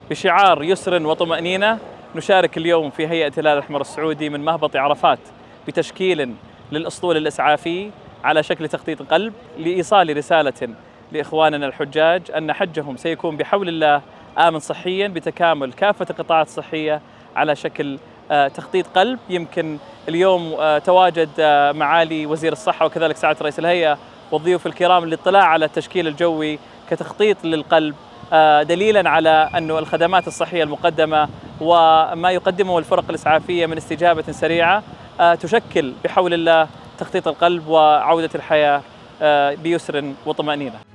بشعار يسر وطمأنينة نشارك اليوم في هيئة الهلال الأحمر السعودي من مهبط عرفات بتشكيل للأسطول الإسعافي على شكل تخطيط قلب لإيصال رسالة لإخواننا الحجاج أن حجهم سيكون بحول الله آمن صحيا بتكامل كافة القطاعات الصحية على شكل تخطيط قلب. يمكن اليوم تواجد معالي وزير الصحة وكذلك سعادة رئيس الهيئة والضيوف الكرام للاطلاع على التشكيل الجوي كتخطيط للقلب، دليلا على أن الخدمات الصحية المقدمة وما يقدمه الفرق الإسعافية من استجابة سريعة تشكل بحول الله تخطيط القلب وعودة الحياة بيسر وطمأنينة.